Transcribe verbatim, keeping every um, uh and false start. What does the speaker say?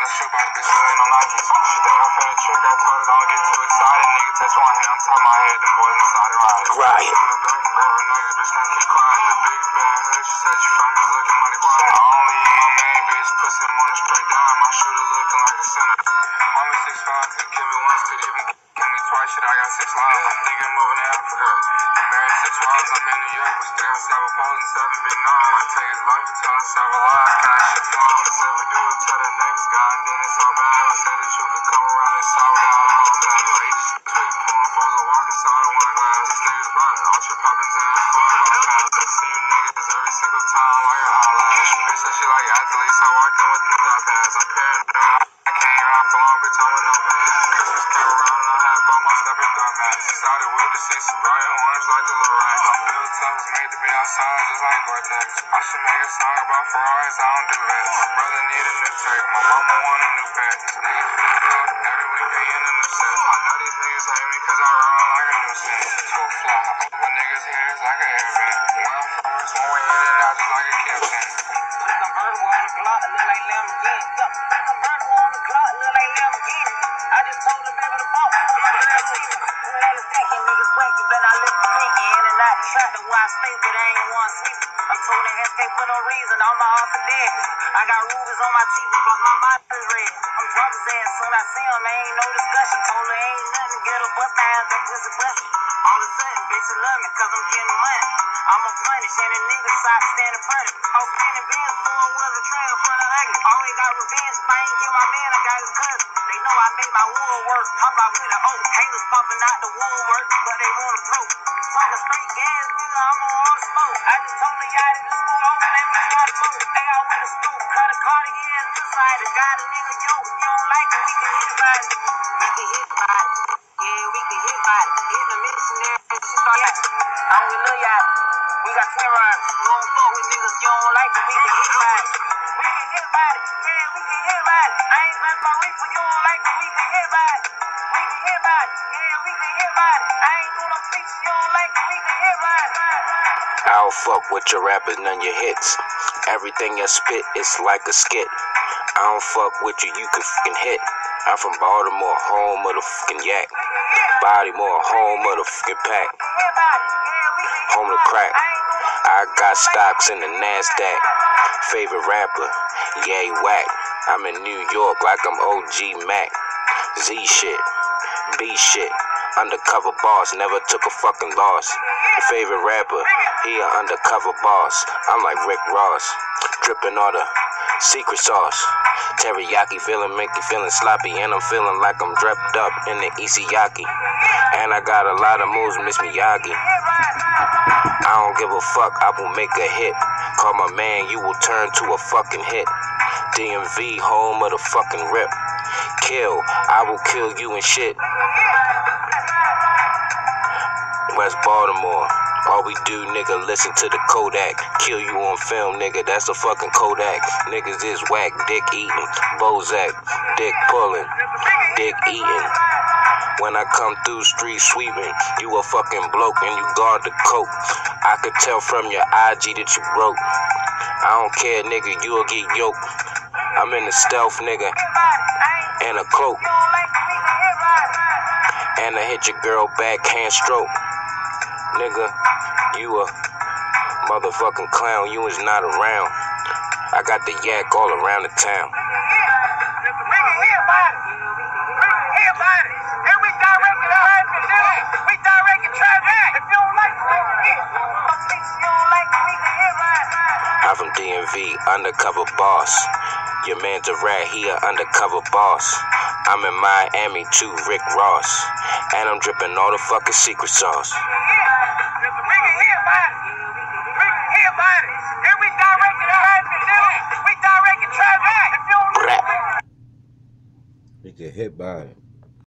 the shoebox, bitches ain't no nitrous. She think I'm finna trick, I told her don't get too excited. Nigga touch one hand, I'm talking my head, them boys inside the ride. Right. I'm the back, baby, nigga, bitch, can't keep quiet. The big bad hood, she said you from me, looking mighty quiet. I only eat my main bitch, pussy, I'm on a straight dime. My shooter looking like a center. Mama six five, could kill me once, could even kill me twice. Shit, I got six lives. I'm thinking of moving to Africa. Married six wives, I'm in New York, but still got seven poles and seven big nines. I take his life until I seven lives. Can I shit to him? Said we do it to the next guy, and then it's so bad. I said that you could come around and saw without a home pass. I eat shit tweet, pouring foes a walking saw the wine glass. These niggas brought ultra poppins and fuck all pass. I see you niggas every single time while you're eyelash. Bitch said she like athletes, so I walked in with the thigh pads. I paranoid, I can't ride for long, bitch, I'm a nomad. Christmas came around and I had bought my stepping door mat. Decided with the six bright orange like the little rat. I'm built tough, made to be outside just like Gore-Tex. I should make a song about Ferraris, I don't do that. Brother need a new tech, my mama want a new pet. These niggas really good, every week they in a new set. I know these niggas hate me cause I run like a nuisance. Too fly, I open niggas' ears like an airman. One first, one way in and out just like a captain. Convertible on the clock, look like Lamborghini. Convertible on the clock, look like Lamborghini. I just told the baby to bump. I'm a girl leaving. Who wanna think it? Niggas wet, you better not let me sneak in and out the trap. That's why I stay, but I ain't one sleep. I'm told to escape for no reason. I'm my off dead. I got rubies on my teeth, plus my mouth is red. I'm drunk as ass, soon I see him, ain't no discussion. Told her ain't nothing, get a bust down, that's just a blessing. All of a sudden, bitches love me, cause I'm getting money. I'm a punish, and a nigga side standing front. I'm spinning bands for it was a trail for the ugly. Always got revenge, if I ain't get my man, I got his cousin. They know I make my wood work, pop out with an O. Haters popping out the woodwork, but they want to throw. Talking straight gas, nigga, I'm on all the smoke. I just told the y'all in the school, don't let me try to smoke. Hey, I went to school, cut a Cartier and this side. Got a nigga, yo, you don't like it, we can hit by it. We can hit by it. Yeah, we can hit by it. Hit the missionary and shit like that. I don't love y'all. We got twin rides. We don't fuck with niggas, you don't like it, we can hit by it. We can hit by it. Yeah, we can hit by it. I ain't like my reaper, you don't like it, we can hit by it. We can hit by it. Yeah, we can hit by it. I ain't do no features, you don't like it, we can hit by it. I'll fuck with your rappers, none your hits. Everything you spit is like a skit. I don't fuck with you, you can fucking hit. I'm from Baltimore, home of the fucking yak. Baltimore, home of the fucking pack. Home of the crack. I got stocks in the NASDAQ. Favorite rapper, yay whack. I'm in New York like I'm O G Mac. Z shit, B shit. Undercover boss, never took a fucking loss. Your favorite rapper, he an undercover boss. I'm like Rick Ross, dripping all the secret sauce. Teriyaki feeling make you feeling sloppy, and I'm feeling like I'm draped up in the Isayaki. And I got a lot of moves, Miss Miyagi. I don't give a fuck, I will make a hit. Call my man, you will turn to a fucking hit. D M V, home of the fucking rip. Kill, I will kill you and shit. West Baltimore, all we do, nigga, listen to the Kodak. Kill you on film, nigga, that's a fucking Kodak. Niggas is whack, dick eating, Bozak, dick pulling, dick eating. When I come through street sweeping, you a fucking bloke and you guard the coke. I could tell from your I G that you broke. I don't care, nigga, you'll get yoked. I'm in the stealth, nigga, and a cloak. And I hit your girl backhand stroke. Nigga, you a motherfucking clown, you is not around. I got the yak all around the town. We can hear about it. We can hear about it. And we directed traffic, dude. We directed traffic. If you don't like it, we can hear. If you don't like it, we can hear about it. I'm from D M V, undercover boss. Your man's a rat, he a undercover boss. I'm in Miami too, Rick Ross. And I'm dripping all the fucking secret sauce. We get hit by it.